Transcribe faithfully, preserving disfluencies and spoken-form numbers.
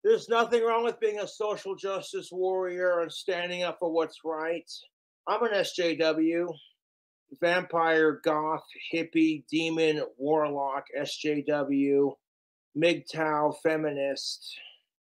There's nothing wrong with being a social justice warrior and standing up for what's right. I'm an S J W, vampire, goth, hippie, demon, warlock, SJ W, M G T O W, feminist.